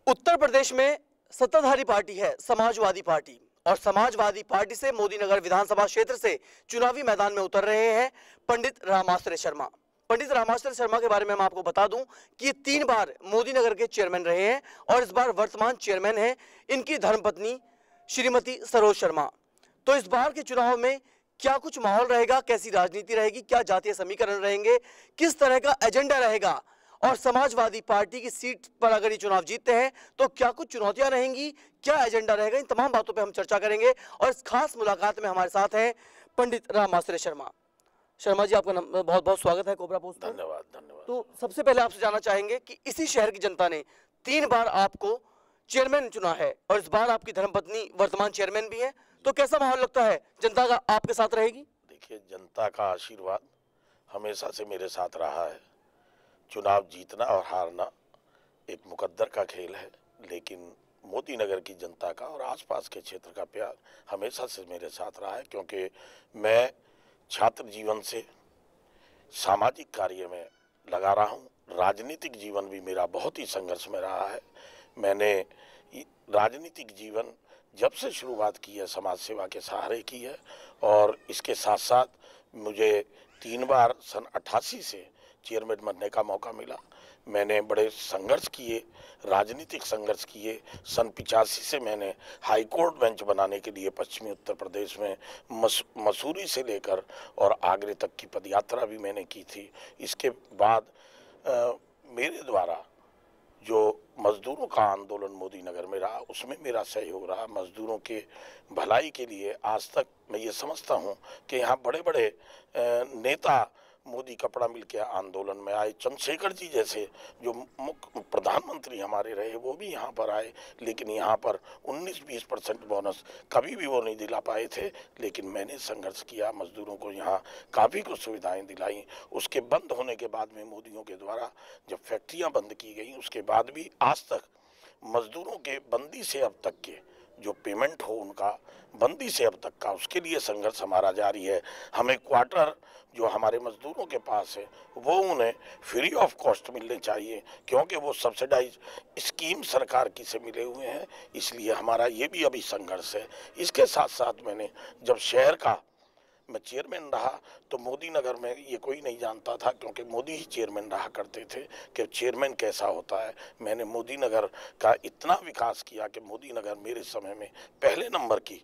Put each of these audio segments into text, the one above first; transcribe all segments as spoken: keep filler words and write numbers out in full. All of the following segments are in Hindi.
उत्तर प्रदेश में सत्ताधारी पार्टी है समाजवादी पार्टी और समाजवादी पार्टी से मोदी नगर विधानसभा क्षेत्र से चुनावी मैदान में उतर रहे हैं पंडित रामाश्रय शर्मा। पंडित रामाश्रय शर्मा के बारे में मैं आपको बता दूं कि ये तीन बार मोदी नगर के चेयरमैन रहे हैं और इस बार वर्तमान चेयरमैन हैं इनकी धर्मपत्नी श्रीमती सरोज शर्मा। तो इस बार के चुनाव में क्या कुछ माहौल रहेगा, कैसी राजनीति रहेगी, क्या जातीय समीकरण रहेंगे, किस तरह का एजेंडा रहेगा और समाजवादी पार्टी की सीट पर अगर ये चुनाव जीतते हैं तो क्या कुछ चुनौतियां रहेंगी, क्या एजेंडा रहेगा, इन तमाम बातों पे हम चर्चा करेंगे। और इस खास मुलाकात में हमारे साथ हैं पंडित रामाश्रय शर्मा। शर्मा जी, आपका बहुत बहुत स्वागत है कोबरा पोस्ट में। धन्यवाद धन्यवाद। तो सबसे पहले आपसे जानना चाहेंगे कि इसी शहर की जनता ने तीन बार आपको चेयरमैन चुना है और इस बार आपकी धर्मपत्नी वर्तमान चेयरमैन भी है, तो कैसा माहौल लगता है, जनता का आपके साथ रहेगी? देखिए, जनता का आशीर्वाद हमेशा से मेरे साथ रहा है। चुनाव जीतना और हारना एक मुकद्दर का खेल है, लेकिन मोदी नगर की जनता का और आसपास के क्षेत्र का प्यार हमेशा से मेरे साथ रहा है, क्योंकि मैं छात्र जीवन से सामाजिक कार्य में लगा रहा हूँ। राजनीतिक जीवन भी मेरा बहुत ही संघर्ष में रहा है। मैंने राजनीतिक जीवन जब से शुरुआत की है समाज सेवा के सहारे की है और इसके साथ साथ मुझे तीन बार सन अट्ठासी से चेयरमैन बनने का मौका मिला। मैंने बड़े संघर्ष किए, राजनीतिक संघर्ष किए। सन पिचासी से मैंने हाई कोर्ट बेंच बनाने के लिए पश्चिमी उत्तर प्रदेश में मस, मसूरी से लेकर और आगरे तक की पदयात्रा भी मैंने की थी। इसके बाद आ, मेरे द्वारा जो मजदूरों का आंदोलन मोदी नगर में रहा, उसमें मेरा सहयोग रहा। मजदूरों के भलाई के लिए आज तक मैं ये समझता हूँ कि यहाँ बड़े बड़े नेता मोदी कपड़ा मिल के आंदोलन में आए। चंद्रशेखर जी जैसे जो मुख्य प्रधानमंत्री हमारे रहे वो भी यहाँ पर आए, लेकिन यहाँ पर उन्नीस बीस परसेंट बोनस कभी भी वो नहीं दिला पाए थे। लेकिन मैंने संघर्ष किया, मजदूरों को यहाँ काफ़ी कुछ सुविधाएं दिलाई। उसके बंद होने के बाद में मोदियों के द्वारा जब फैक्ट्रियाँ बंद की गई, उसके बाद भी आज तक मजदूरों के बंदी से अब तक के जो पेमेंट हो उनका बंदी से अब तक का, उसके लिए संघर्ष हमारा जारी है। हमें क्वार्टर जो हमारे मजदूरों के पास है वो उन्हें फ्री ऑफ कॉस्ट मिलने चाहिए, क्योंकि वो सब्सिडाइज स्कीम सरकार की से मिले हुए हैं। इसलिए हमारा ये भी अभी संघर्ष है। इसके साथ साथ मैंने जब शहर का मैं चेयरमैन रहा तो मोदी नगर में ये कोई नहीं जानता था, क्योंकि मोदी ही चेयरमैन रहा करते थे कि चेयरमैन कैसा होता है। मैंने मोदी नगर का इतना विकास किया कि मोदी नगर मेरे समय में पहले नंबर की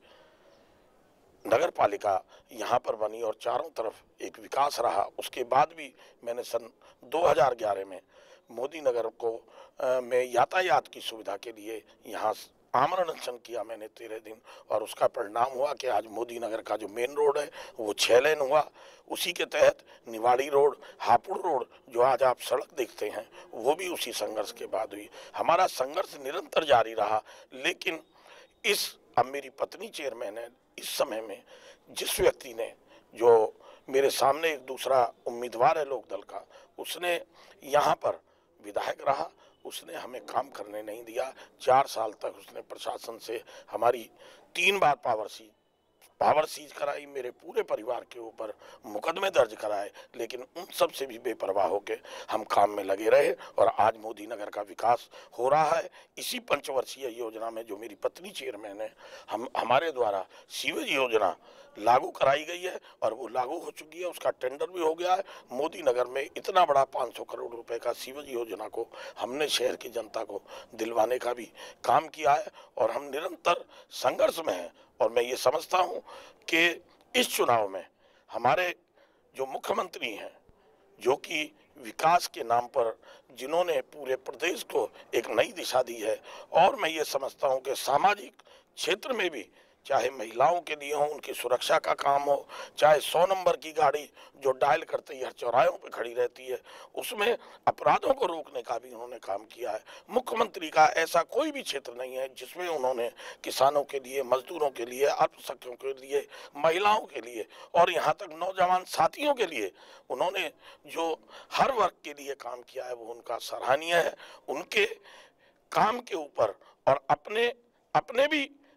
नगर पालिका यहाँ पर बनी और चारों तरफ एक विकास रहा। उसके बाद भी मैंने सन दो हज़ार ग्यारह में मोदी नगर को आ, में यातायात की सुविधा के लिए यहाँ आमरण अनशन किया मैंने तेरह दिन, और उसका परिणाम हुआ कि आज मोदी नगर का जो मेन रोड है वो छः लेन हुआ। उसी के तहत निवाड़ी रोड, हापुड़ रोड जो आज आप सड़क देखते हैं वो भी उसी संघर्ष के बाद हुई। हमारा संघर्ष निरंतर जारी रहा। लेकिन इस अब मेरी पत्नी चेयरमैन है, इस समय में जिस व्यक्ति ने जो मेरे सामने एक दूसरा उम्मीदवार है लोकदल का, उसने यहाँ पर विधायक रहा, उसने हमें काम करने नहीं दिया। चार साल तक उसने प्रशासन से हमारी तीन बार पावर सीज पावर सीज कराई, मेरे पूरे परिवार के ऊपर मुकदमे दर्ज कराए, लेकिन उन सब से भी बेपरवाह होकर हम काम में लगे रहे और आज मोदी नगर का विकास हो रहा है। इसी पंचवर्षीय योजना में जो मेरी पत्नी चेयरमैन है, हम हमारे द्वारा सीवेज योजना लागू कराई गई है और वो लागू हो चुकी है, उसका टेंडर भी हो गया है। मोदी नगर में इतना बड़ा पाँच सौ करोड़ रुपए का सीवेज योजना को हमने शहर की जनता को दिलवाने का भी काम किया है और हम निरंतर संघर्ष में हैं। और मैं ये समझता हूँ कि इस चुनाव में हमारे जो मुख्यमंत्री हैं, जो कि विकास के नाम पर जिन्होंने पूरे प्रदेश को एक नई दिशा दी है, और मैं ये समझता हूँ कि सामाजिक क्षेत्र में भी चाहे महिलाओं के लिए हो, उनकी सुरक्षा का काम हो, चाहे सौ नंबर की गाड़ी जो डायल करते ही हर चौराहों पे खड़ी रहती है, उसमें अपराधों को रोकने का भी उन्होंने काम किया है। मुख्यमंत्री का ऐसा कोई भी क्षेत्र नहीं है जिसमें उन्होंने किसानों के लिए, मजदूरों के लिए, अल्पसंख्यकों के लिए, महिलाओं के लिए और यहाँ तक नौजवान साथियों के लिए उन्होंने जो हर वर्ग के लिए काम किया है वो उनका सराहनीय है। उनके काम के ऊपर और अपने अपने भी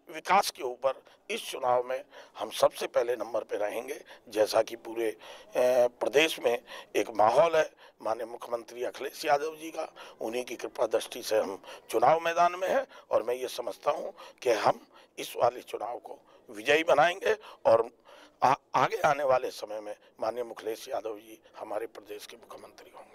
विकास के ऊपर इस चुनाव में हम सबसे पहले नंबर पे रहेंगे। जैसा कि पूरे प्रदेश में एक माहौल है माननीय मुख्यमंत्री अखिलेश यादव जी का, उन्हीं की कृपा दृष्टि से हम चुनाव मैदान में हैं और मैं ये समझता हूँ कि हम इस वाले चुनाव को विजयी बनाएंगे और आ, आगे आने वाले समय में माननीय अखिलेश यादव जी हमारे प्रदेश के मुख्यमंत्री होंगे।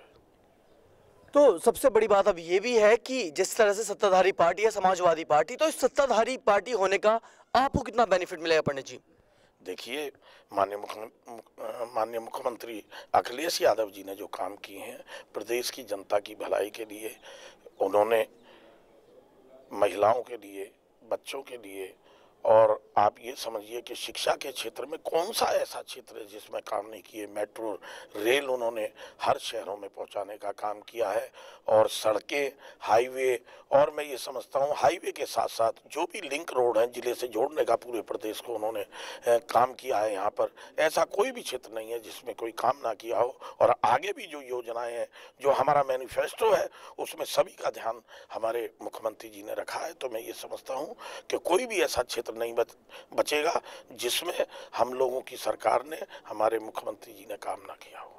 तो सबसे बड़ी बात अब ये भी है कि जिस तरह से सत्ताधारी पार्टी है समाजवादी पार्टी, तो इस सत्ताधारी पार्टी होने का आपको कितना बेनिफिट मिलेगा पंडित जी? देखिए, माननीय मुख्य माननीय मुख्यमंत्री अखिलेश यादव जी ने जो काम किए हैं प्रदेश की जनता की भलाई के लिए, उन्होंने महिलाओं के लिए, बच्चों के लिए, और आप ये समझिए कि शिक्षा के क्षेत्र में कौन सा ऐसा क्षेत्र है जिसमें काम नहीं किए। मेट्रो रेल उन्होंने हर शहरों में पहुंचाने का काम किया है और सड़कें, हाईवे, और मैं ये समझता हूं हाईवे के साथ साथ जो भी लिंक रोड हैं जिले से जोड़ने का पूरे प्रदेश को उन्होंने काम किया है। यहाँ पर ऐसा कोई भी क्षेत्र नहीं है जिसमें कोई काम ना किया हो। और आगे भी जो योजनाएं हैं, जो हमारा मैनिफेस्टो है, उसमें सभी का ध्यान हमारे मुख्यमंत्री जी ने रखा है। तो मैं ये समझता हूँ कि कोई भी ऐसा क्षेत्र नहीं बच, बचेगा जिसमें हम लोगों की सरकार ने, हमारे मुख्यमंत्री जी ने काम ना किया हो।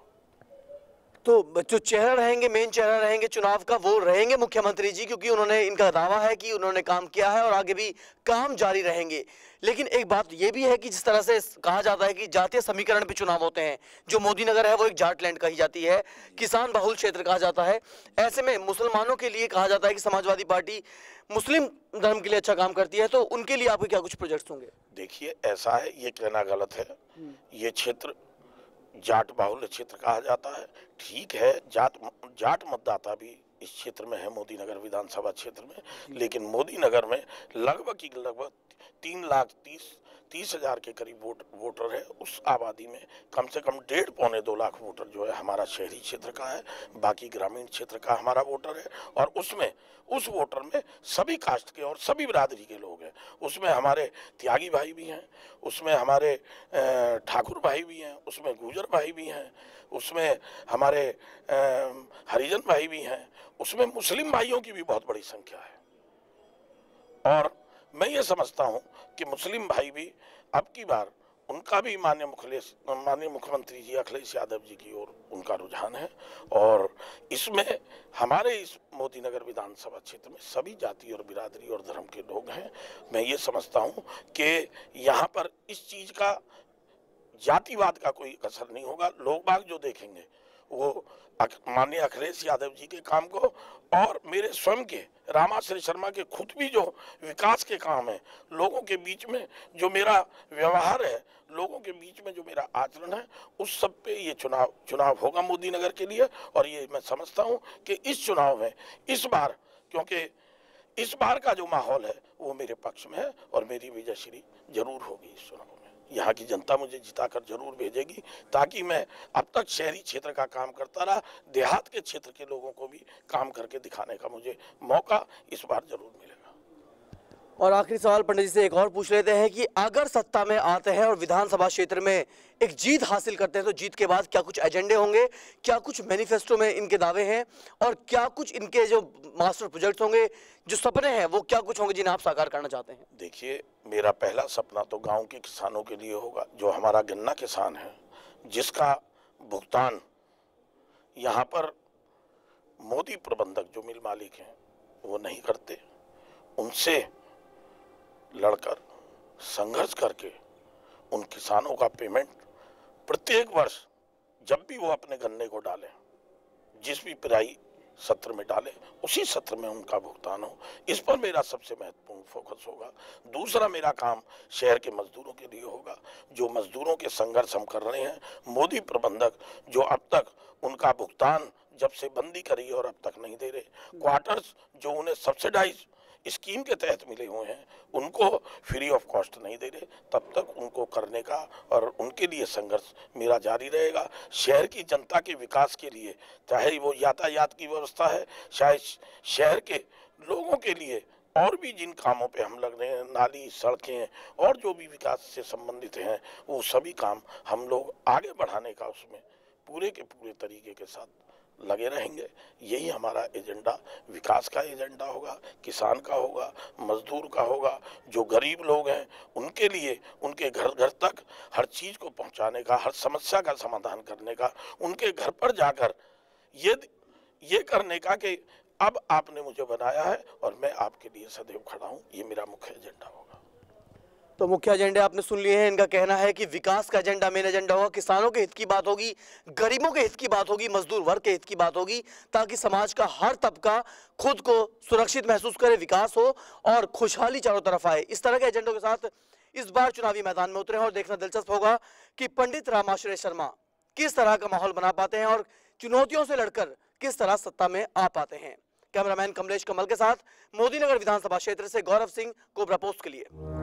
तो जो चेहरा रहेंगे, मेन चेहरा रहेंगे चुनाव का, वो रहेंगे मुख्यमंत्री जी, क्योंकि उन्होंने, इनका दावा है कि उन्होंने काम किया है और आगे भी काम जारी रहेंगे। लेकिन एक बात ये भी है कि जिस तरह से कहा जाता है कि जातीय समीकरण पे चुनाव होते हैं, जो मोदी नगर है वो एक जाटलैंड कही जाती है, किसान बहुल क्षेत्र कहा जाता है। ऐसे में मुसलमानों के लिए कहा जाता है कि समाजवादी पार्टी मुस्लिम धर्म के लिए अच्छा काम करती है, तो उनके लिए आपके क्या कुछ प्रोजेक्ट्स होंगे? देखिए, ऐसा है, ये कहना गलत है। ये क्षेत्र जाट बाहुल्य क्षेत्र कहा जाता है। ठीक है, जाट जाट मतदाता भी इस क्षेत्र में है, मोदी नगर विधानसभा क्षेत्र में, लेकिन मोदी नगर में लगभग की लगभग तीन लाख तीस तीस हजार के करीब वोट वोटर है। उस आबादी में कम से कम डेढ़ पौने दो लाख वोटर जो है हमारा शहरी क्षेत्र का है, बाकी ग्रामीण क्षेत्र का हमारा वोटर है। और उसमें उस वोटर में सभी कास्ट के और सभी बिरादरी के लोग हैं। उसमें हमारे त्यागी भाई भी हैं, उसमें हमारे ठाकुर भाई भी हैं, उसमें गुजर भाई भी हैं, उसमें हमारे हरिजन भाई भी हैं, उसमें मुस्लिम भाइयों की भी बहुत बड़ी संख्या है। और मैं ये समझता हूं कि मुस्लिम भाई भी अब की बार उनका भी माननीय मुखलेश माननीय मुख्यमंत्री जी अखिलेश यादव जी की ओर उनका रुझान है। और इसमें हमारे इस मोदी नगर विधानसभा क्षेत्र में सभी जाति और बिरादरी और धर्म के लोग हैं। मैं ये समझता हूं कि यहाँ पर इस चीज का, जातिवाद का कोई असर नहीं होगा। लोग बाग जो देखेंगे वो माननीय अखिलेश यादव जी के काम को, और मेरे स्वयं के रामाश्रय शर्मा के खुद भी जो विकास के काम है, लोगों के बीच में जो मेरा व्यवहार है, लोगों के बीच में जो मेरा आचरण है, उस सब पे ये चुनाव चुनाव होगा मोदी नगर के लिए। और ये मैं समझता हूँ कि इस चुनाव में इस बार, क्योंकि इस बार का जो माहौल है वो मेरे पक्ष में है और मेरी विजयश्री जरूर होगी इस चुनाव में। यहाँ की जनता मुझे जिताकर जरूर भेजेगी, ताकि मैं अब तक शहरी क्षेत्र का काम करता रहा, देहात के क्षेत्र के लोगों को भी काम करके दिखाने का मुझे मौका इस बार जरूर मिलेगा। और आखिरी सवाल पंडित जी से एक और पूछ लेते हैं कि अगर सत्ता में आते हैं और विधानसभा क्षेत्र में एक जीत हासिल करते हैं, तो जीत के बाद क्या कुछ एजेंडे होंगे, क्या कुछ मैनिफेस्टो में इनके दावे हैं, और क्या कुछ इनके जो मास्टर प्रोजेक्ट्स होंगे, जो सपने हैं, वो क्या कुछ होंगे जिन्हें आप साकार करना चाहते हैं? देखिए, मेरा पहला सपना तो गाँव के किसानों के लिए होगा। जो हमारा गन्ना किसान है, जिसका भुगतान यहाँ पर मोदी प्रबंधक जो मिल मालिक हैं वो नहीं करते, उनसे लड़कर संघर्ष करके उन किसानों का पेमेंट प्रत्येक वर्ष जब भी वो अपने गन्ने को डालें, जिस भी पिराई सत्र में डालें, उसी सत्र में उनका भुगतान हो। इस पर मेरा सबसे महत्वपूर्ण फोकस होगा। दूसरा मेरा काम शहर के मजदूरों के लिए होगा। जो मजदूरों के संघर्ष हम कर रहे हैं, मोदी प्रबंधक जो अब तक उनका भुगतान जब से बंदी करी और अब तक नहीं दे रहे, क्वार्टर्स जो उन्हें सब्सिडाइज स्कीम के तहत मिले हुए हैं उनको फ्री ऑफ कॉस्ट नहीं दे रहे, तब तक उनको करने का और उनके लिए संघर्ष मेरा जारी रहेगा। शहर की जनता के विकास के लिए, चाहे वो यातायात की व्यवस्था है, चाहे शहर के लोगों के लिए और भी जिन कामों पे हम लग रहे हैं, नाली, सड़कें और जो भी विकास से संबंधित हैं, वो सभी काम हम लोग आगे बढ़ाने का उसमें पूरे के पूरे तरीके के साथ लगे रहेंगे। यही हमारा एजेंडा विकास का एजेंडा होगा, किसान का होगा, मजदूर का होगा, जो गरीब लोग हैं उनके लिए, उनके घर घर तक हर चीज़ को पहुंचाने का, हर समस्या का समाधान करने का, उनके घर पर जाकर ये ये करने का कि अब आपने मुझे बनाया है और मैं आपके लिए सदैव खड़ा हूं। ये मेरा मुख्य एजेंडा होगा। तो मुख्य एजेंडे आपने सुन लिए हैं। इनका कहना है कि विकास का एजेंडा मेन एजेंडा होगा, किसानों के हित की बात होगी, गरीबों के हित की बात होगी, मजदूर वर्ग के हित की बात होगी, ताकि समाज का हर तबका खुद को सुरक्षित महसूस करे, विकास हो और खुशहाली चारों तरफ आए। इस तरह के एजेंडों के साथ इस बार चुनावी मैदान में उतरे हैं और देखना दिलचस्प होगा कि पंडित रामाश्रय शर्मा किस तरह का माहौल बना पाते हैं और चुनौतियों से लड़कर किस तरह सत्ता में आ पाते हैं। कैमरामैन कमलेश कमल के साथ मोदी नगर विधानसभा क्षेत्र से गौरव सिंह, कोबरा पोस्ट के लिए।